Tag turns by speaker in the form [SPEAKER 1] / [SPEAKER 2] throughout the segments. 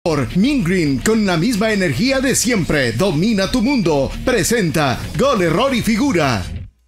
[SPEAKER 1] Mint Green, con la misma energía de siempre, domina tu mundo. Presenta Gol, Error y Figura.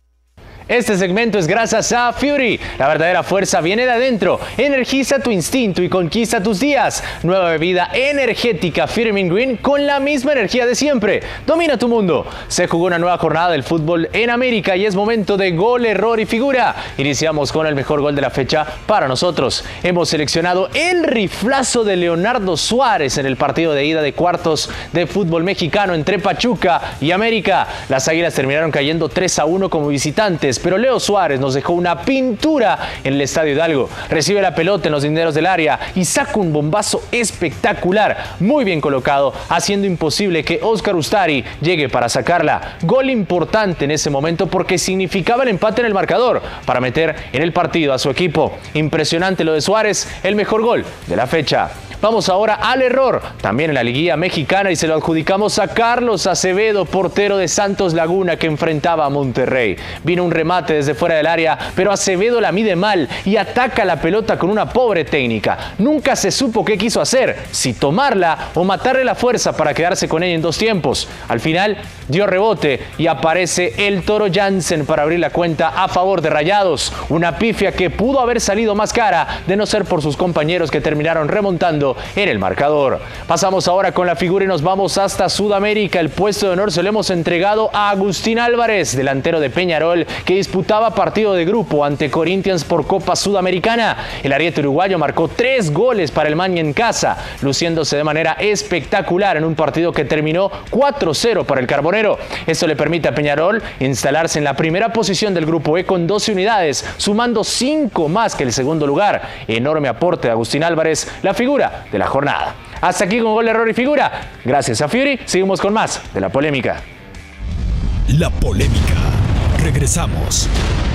[SPEAKER 2] Este segmento es gracias a Fury. La verdadera fuerza viene de adentro. Energiza tu instinto y conquista tus días. Nueva bebida energética Fury Mint Green con la misma energía de siempre. Domina tu mundo. Se jugó una nueva jornada del fútbol en América y es momento de Gol, Error y Figura. Iniciamos con el mejor gol de la fecha para nosotros. Hemos seleccionado el riflazo de Leonardo Suárez en el partido de ida de cuartos de fútbol mexicano entre Pachuca y América. Las Águilas terminaron cayendo 3-1 como visitantes, pero Leo Suárez nos dejó una pintura en el Estadio Hidalgo. Recibe la pelota en los linderos del área y saca un bombazo espectacular, muy bien colocado, haciendo imposible que Óscar Ustari llegue para sacarla. Gol importante en ese momento porque significaba el empate en el marcador para meter en el partido a su equipo. Impresionante lo de Suárez, el mejor gol de la fecha. Vamos ahora al error, también en la liguilla mexicana, y se lo adjudicamos a Carlos Acevedo, portero de Santos Laguna, que enfrentaba a Monterrey. Vino un remate desde fuera del área, pero Acevedo la mide mal y ataca la pelota con una pobre técnica. Nunca se supo qué quiso hacer, si tomarla o matarle la fuerza para quedarse con ella en dos tiempos. Al final dio rebote y aparece el Toro Jansen para abrir la cuenta a favor de Rayados. Una pifia que pudo haber salido más cara de no ser por sus compañeros que terminaron remontando en el marcador. Pasamos ahora con la figura y nos vamos hasta Sudamérica. El puesto de honor se lo hemos entregado a Agustín Álvarez, delantero de Peñarol, que disputaba partido de grupo ante Corinthians por Copa Sudamericana. El ariete uruguayo marcó 3 goles para el Maña en casa, luciéndose de manera espectacular en un partido que terminó 4-0 para el Carbonero. Esto le permite a Peñarol instalarse en la primera posición del grupo E con 12 unidades, sumando 5 más que el segundo lugar. Enorme aporte de Agustín Álvarez, la figura de la jornada. Hasta aquí con Gol, Error y Figura. Gracias a Fury. Seguimos con más de la polémica.
[SPEAKER 3] La polémica. Regresamos.